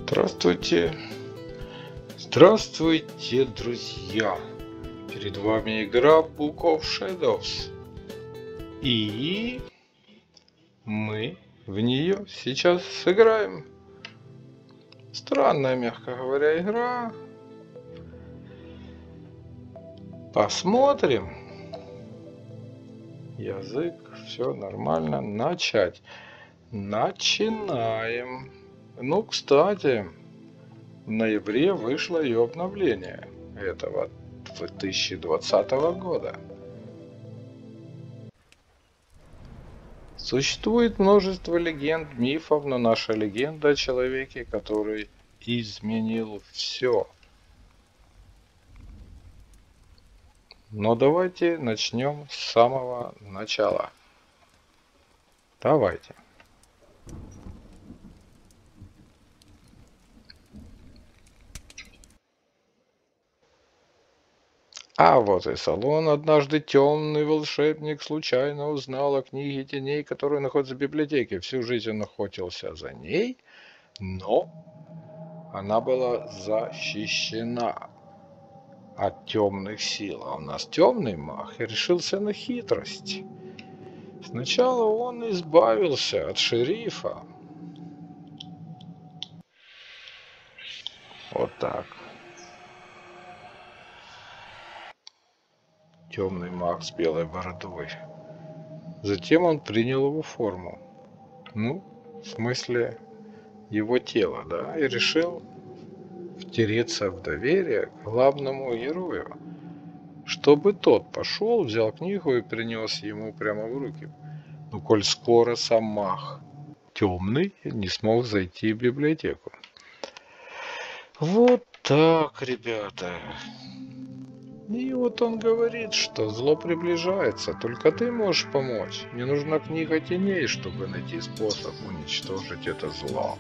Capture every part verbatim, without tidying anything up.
Здравствуйте, здравствуйте, друзья! Перед вами игра Book of Shadows, и мы в нее сейчас сыграем. Странная, мягко говоря, игра. Посмотрим. Язык, все нормально. Начать. Начинаем. Ну, кстати, в ноябре вышло и обновление этого две тысячи двадцатого года. Существует множество легенд, мифов, но наша легенда о человеке, который изменил все. Но давайте начнем с самого начала. Давайте. А вот и салон. Однажды темный волшебник случайно узнал о книге теней, которая находится в библиотеке. Всю жизнь он охотился за ней, но она была защищена от темных сил. А у нас темный маг и решился на хитрость. Сначала он избавился от шерифа. Вот так. Темный маг с белой бородой. Затем он принял его форму. Ну, в смысле, его тело, да, и решил втереться в доверие к главному герою, чтобы тот пошел, взял книгу и принес ему прямо в руки. Ну, коль скоро сам маг темный не смог зайти в библиотеку. Вот так, ребята. И вот он говорит, что зло приближается, только ты можешь помочь. Мне нужна книга теней, чтобы найти способ уничтожить это зло.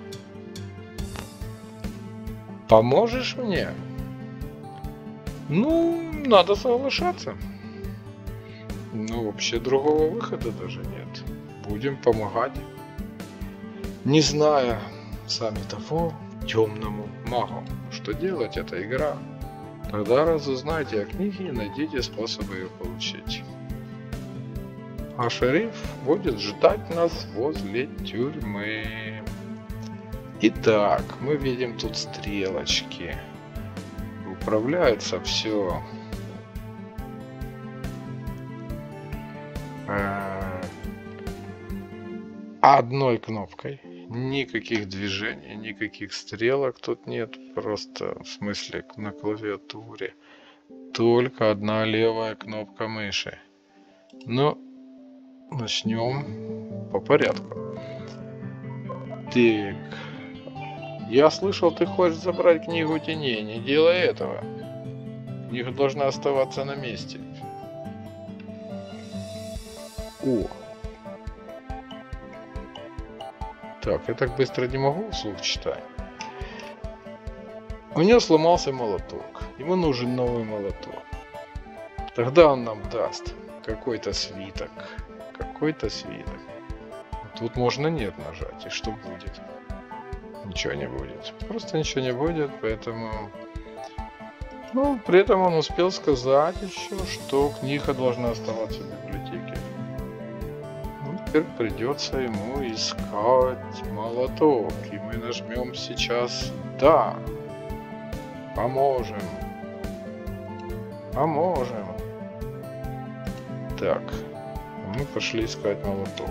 Поможешь мне? Ну, надо соглашаться. Ну, вообще другого выхода даже нет. Будем помогать. Не зная сами того, темному магу, что делать эта игра. Тогда разузнайте о книге и найдите способы ее получить. А шериф будет ждать нас возле тюрьмы. Итак, мы видим тут стрелочки. Управляется все одной кнопкой. Никаких движений, никаких стрелок тут нет. Просто, в смысле, на клавиатуре. Только одна левая кнопка мыши. Но начнем по порядку. Так. Я слышал, ты хочешь забрать книгу теней. Не делай этого. Книга должна оставаться на месте. О! Так, я так быстро не могу вслух читать. У него сломался молоток. Ему нужен новый молоток. Тогда он нам даст какой-то свиток. Какой-то свиток. Тут можно нет нажать. И что будет? Ничего не будет. Просто ничего не будет, поэтому... Ну, при этом он успел сказать еще, что книга должна оставаться в библиотеке. Ну, теперь придется ему искать молоток. И мы нажмем сейчас «Да». Поможем. Поможем. Так. Мы пошли искать молоток.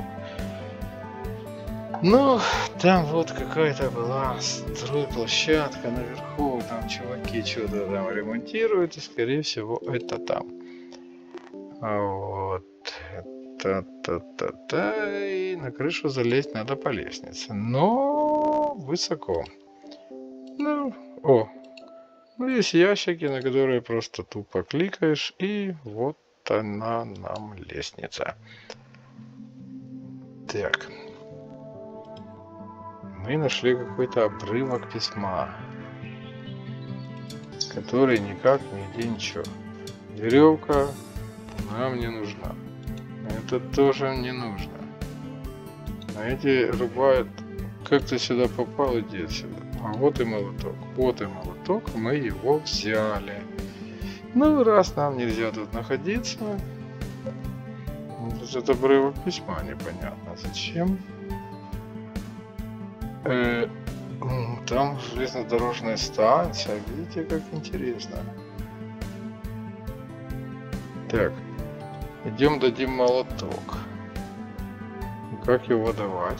Ну, там вот какая-то была стройплощадка наверху, там чуваки что-то там ремонтируют, и скорее всего это там. А вот, та-та-та-та, и на крышу залезть надо по лестнице, но высоко. Ну, о, ну есть ящики, на которые просто тупо кликаешь, и вот она нам лестница. Так. Мы нашли какой-то обрывок письма, который никак нигде ничего. Веревка нам не нужна. Это тоже не нужно. А эти рубают. Как ты сюда попал, иди отсюда. А вот и молоток. Вот и молоток. Мы его взяли. Ну, раз нам нельзя тут находиться, это обрывок письма непонятно зачем. Э, там железнодорожная станция. Видите, как интересно. Так, идем дадим молоток. Как его давать?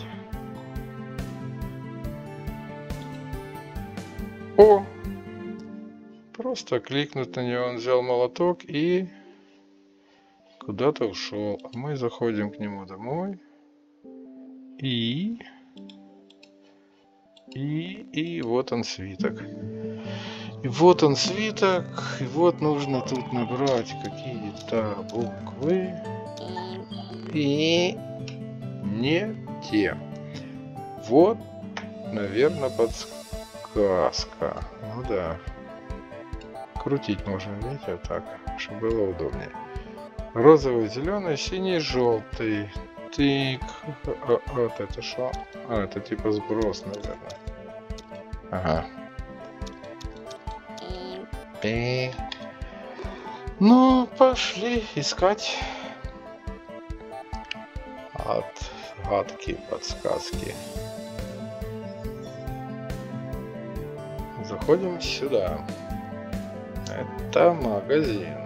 О! Просто кликнуть на него, он взял молоток и куда-то ушел. А мы заходим к нему домой. И... И... И вот он свиток. И вот он свиток. И вот нужно тут набрать какие-то буквы. И... Не те. Вот, наверное, подсказка. Ну да. Крутить можно, видите, вот так, чтобы было удобнее. Розовый, зеленый, синий, желтый. Тык. А, вот это что? А, это типа сброс, наверное. Ага. Пи. Ну, пошли искать. Отгадки, подсказки. Заходим сюда. Это магазин.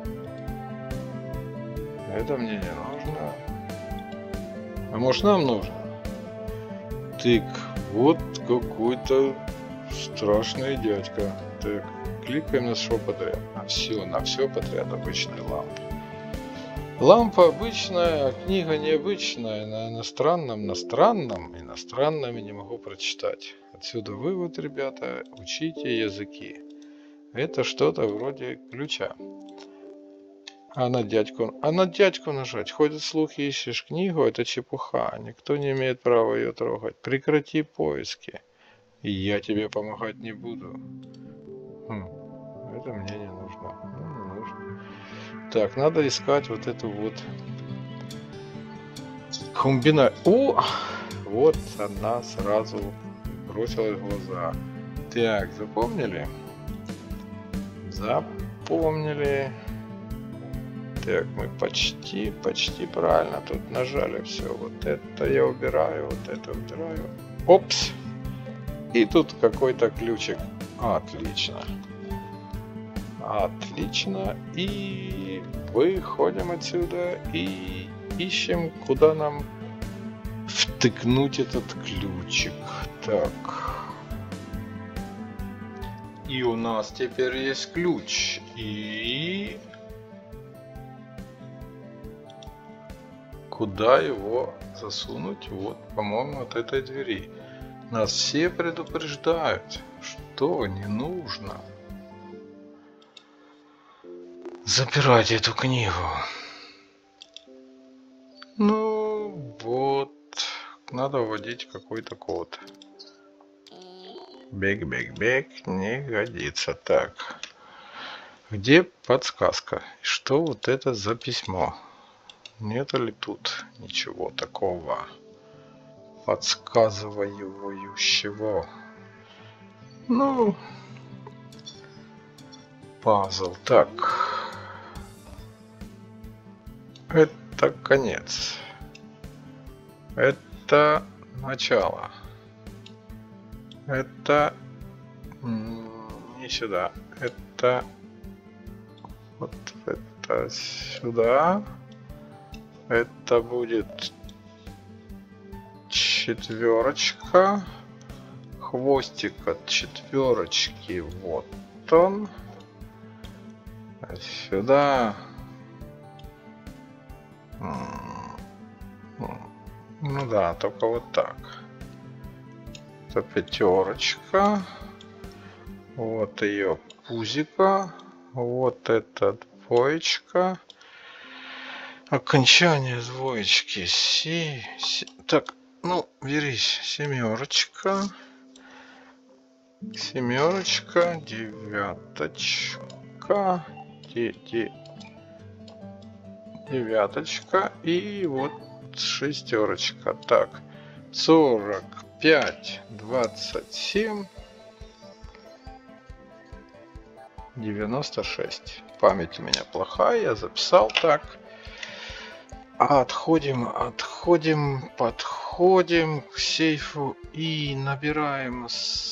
Это мне не нужно. А может нам нужно? Так, вот какой-то страшный дядька. Так, кликаем на что подряд. На все, на все подряд обычная лампа. Лампа обычная, а книга необычная. На иностранном, на странном, иностранном я не могу прочитать. Отсюда вывод, ребята, учите языки. Это что-то вроде ключа. А на дядьку, а на дядьку нажать. Ходят слухи, ищешь книгу, это чепуха. Никто не имеет права ее трогать. Прекрати поиски. И я тебе помогать не буду. Хм, это мне не нужно. Ну, не нужно. Так, надо искать вот эту вот комбинацию. О! Вот она сразу бросилась в глаза. Так, запомнили? Запомнили. Так, мы почти, почти правильно тут нажали все. Вот это я убираю, вот это убираю. Опс! И тут какой-то ключик. Отлично. Отлично. И выходим отсюда и ищем, куда нам втыкнуть этот ключик. Так. И у нас теперь есть ключ. И... Куда его засунуть? Вот, по-моему, от этой двери. Нас все предупреждают, что не нужно запирать эту книгу. Ну, вот. Надо вводить какой-то код. Бег-бег-бег. Не годится. Так. Где подсказка? Что вот это за письмо? Нет ли тут ничего такого подсказывающего? Ну, пазл. Так. Это конец. Это начало. Это не сюда. Это вот это сюда. Это будет четверочка. Хвостик от четверочки. Вот он. А сюда. Ну да, только вот так. Это пятерочка. Вот ее пузика. Вот эта двоечка. Окончание двоечки. Си, си, так, ну, берись. Семерочка. Семерочка. Девяточка. Де, де, девяточка. И вот шестерочка. Так. сорок пять, двадцать семь. девяносто шесть. Память у меня плохая, я записал так. Отходим, отходим, подходим к сейфу и набираем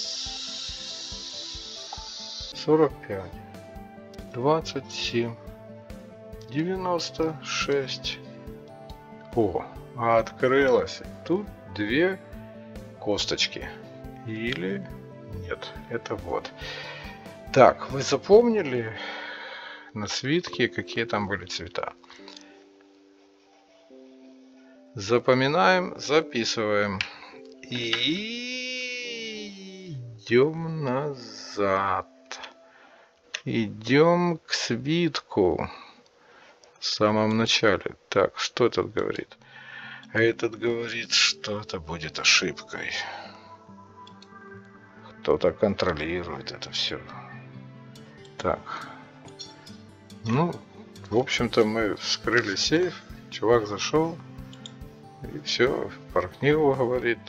сорок пять, двадцать семь, девяносто шесть. О, открылось. Тут две косточки. Или нет, это вот. Так, вы запомнили на свитке, какие там были цвета? Запоминаем, записываем. И идем назад. Идем к свитку. В самом начале. Так, что этот говорит? А этот говорит, что это будет ошибкой. Кто-то контролирует это все. Так. Ну, в общем-то, мы вскрыли сейф. Чувак зашел. И все, про книгу говорит.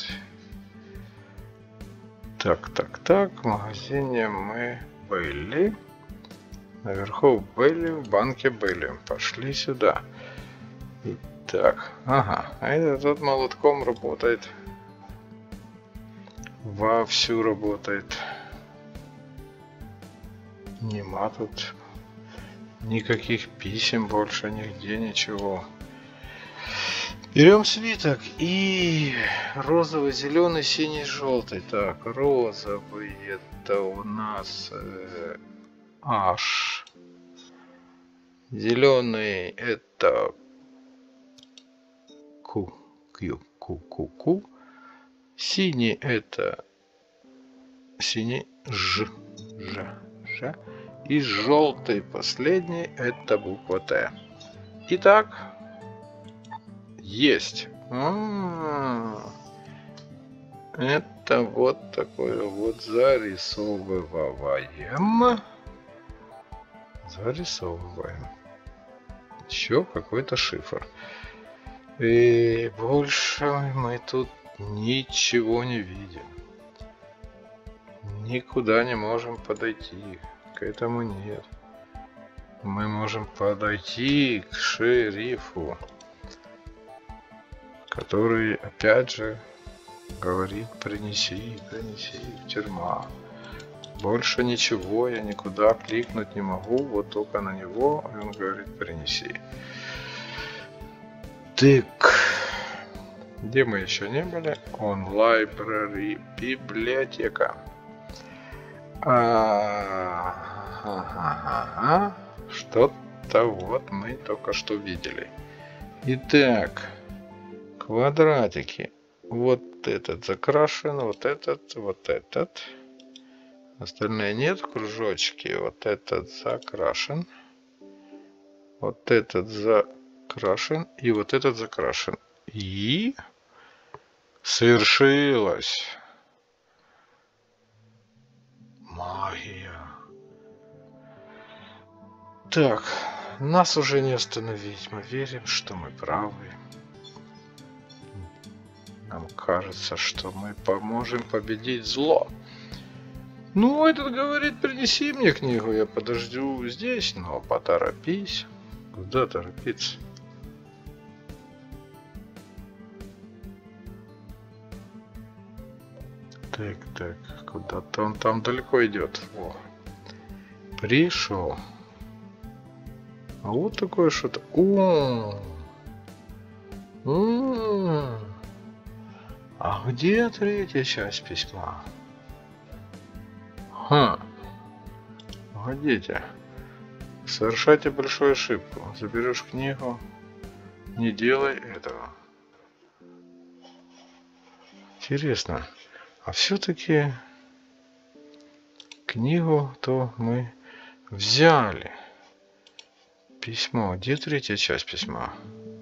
Так, так, так. В магазине мы были. Наверху были, в банке были. Пошли сюда. Так, ага. А этот тут молотком работает. Вовсю работает. Нема тут никаких писем больше, нигде ничего. Берем свиток и розовый, зеленый, синий, желтый. Так, розовый это у нас э, H. Зеленый это Q, Q, Q, Q, Q. Синий это синий Ж, Ж, Ж. И желтый последний это буква Т. Итак, есть. А-а-а. Это вот такое вот зарисовываем. Зарисовываем. Еще какой-то шифр. И больше мы тут ничего не видим. Никуда не можем подойти. К этому нет. Мы можем подойти к шерифу, который опять же говорит: принеси, принеси, тюрьма. Больше ничего, я никуда кликнуть не могу, вот только на него, и он говорит: принеси. Так, где мы еще не были? Он library, библиотека. А-а-а-а. Что-то вот мы только что видели. Итак, квадратики. Вот этот закрашен, вот этот, вот этот. Остальные нет, кружочки. Вот этот закрашен. Вот этот закрашен. И вот этот закрашен. И свершилось. Магия. Так, нас уже не остановить. Мы верим, что мы правы. Нам кажется, что мы поможем победить зло. Ну, этот говорит: принеси мне книгу, я подожду здесь, но поторопись. Куда торопиться? Так, так, куда-то он там далеко идет. О, пришел. А вот такое что-то. О, О, а где третья часть письма? Ха. Погодите. Совершайте большую ошибку. Заберешь книгу. Не делай этого. Интересно. А все-таки книгу-то мы взяли. Письмо. Где третья часть письма?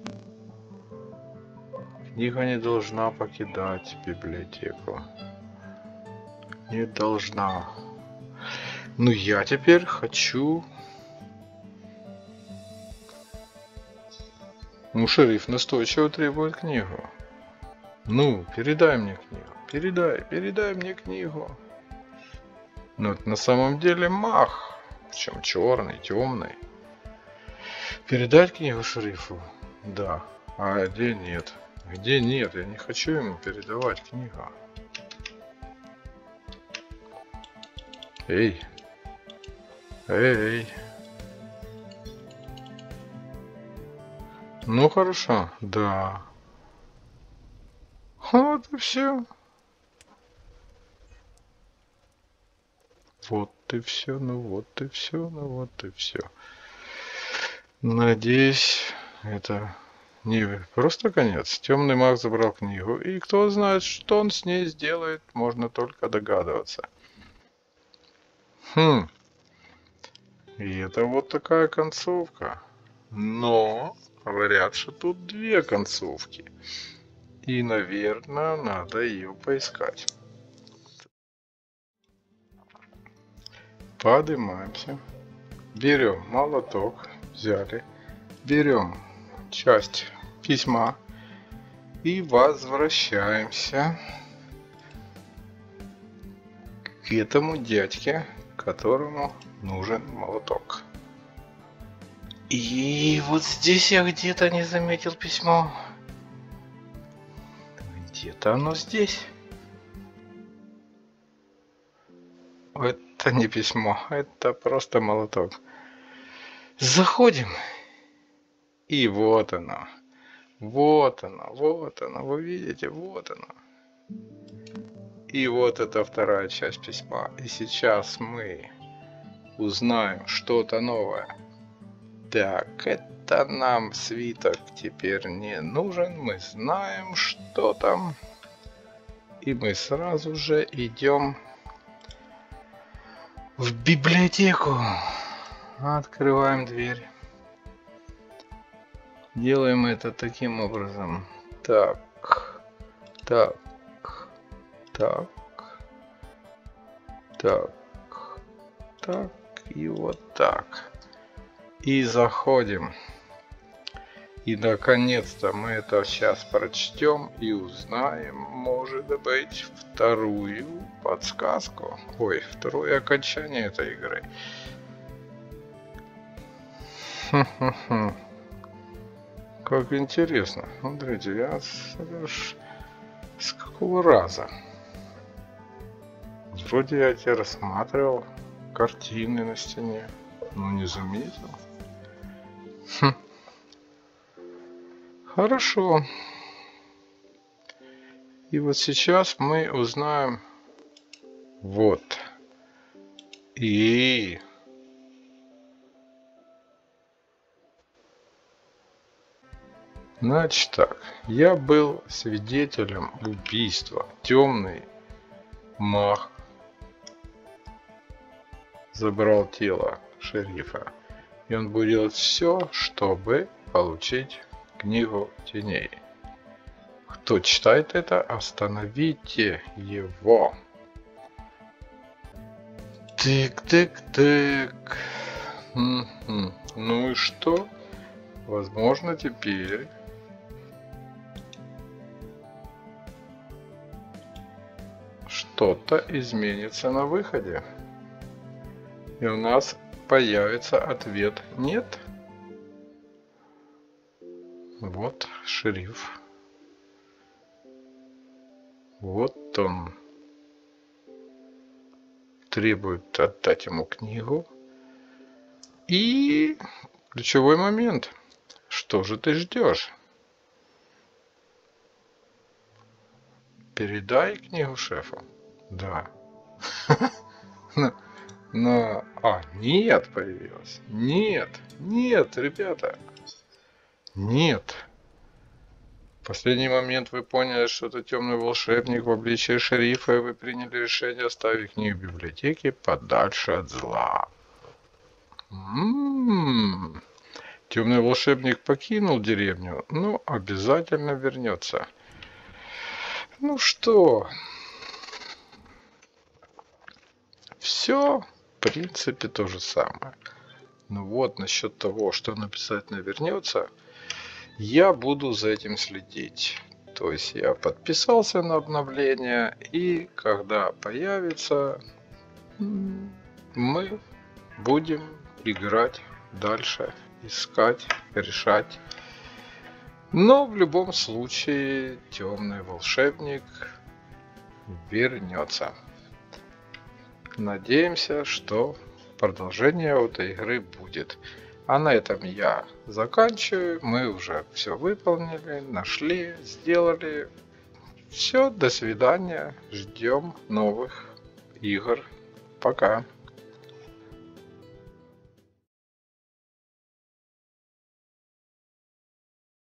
Книга не должна покидать библиотеку. Не должна. Ну, я теперь хочу... Ну, шериф настойчиво требует книгу. Ну, передай мне книгу. Передай, передай мне книгу. Ну, это на самом деле маг. Причем черный, темный. Передать книгу шерифу? Да. А где нет? Где нет? Я не хочу ему передавать книгу. Эй. Эй. Ну хорошо. Да. Вот и все. Вот и все, ну вот и все, ну вот и все. Надеюсь, это не просто конец. Темный маг забрал книгу, и кто знает, что он с ней сделает, можно только догадываться. Хм. И это вот такая концовка. Но говорят, что тут две концовки. И, наверное, надо ее поискать. Поднимаемся. Берем молоток. Взяли. Берем часть письма. И возвращаемся к этому дядьке, которому нужен молоток. И вот здесь я где-то не заметил письмо. Где-то оно здесь. Это не письмо, это просто молоток. Заходим. И вот оно. Вот оно, вот оно, вы видите, вот оно. И вот это вторая часть письма. И сейчас мы узнаем что-то новое. Так, это нам свиток теперь не нужен. Мы знаем, что там. И мы сразу же идем в библиотеку. Открываем дверь. Делаем это таким образом. Так, так, так, так, так и вот так. И заходим. И наконец-то мы это сейчас прочтем и узнаем, может быть, вторую подсказку. Ой, второе окончание этой игры. Хм-хм-хм. Как интересно. Смотрите, я с, с какого раза? Вроде я тебя рассматривал картины на стене, но не заметил. Хм. Хорошо. И вот сейчас мы узнаем вот. И... Значит так, я был свидетелем убийства. Темный маг забрал тело шерифа. И он будет делать все, чтобы получить книгу теней. Кто читает это, остановите его. Тык-тык-тык. Ну и что? Возможно, теперь... что-то изменится на выходе. И у нас появится ответ «нет». Вот шериф. Вот он. Требует отдать ему книгу. И ключевой момент. Что же ты ждешь? Передай книгу шефу. Да. Но, но... А, нет появилось. Нет. Нет, ребята. Нет. В последний момент вы поняли, что это темный волшебник в обличии шерифа, и вы приняли решение оставить книгу в библиотеке подальше от зла. М-м-м. Темный волшебник покинул деревню, но обязательно вернется. Ну что? Все, в принципе, то же самое. Ну вот, насчет того, что он обязательно вернется, я буду за этим следить. То есть я подписался на обновление, и когда появится, мы будем играть дальше, искать, решать. Но в любом случае темный волшебник вернется. Надеемся, что продолжение этой игры будет. А на этом я заканчиваю. Мы уже все выполнили, нашли, сделали. Все, до свидания. Ждем новых игр. Пока.